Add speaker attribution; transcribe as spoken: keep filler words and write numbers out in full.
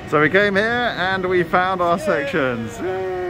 Speaker 1: So we came here and we found our sections. Yay.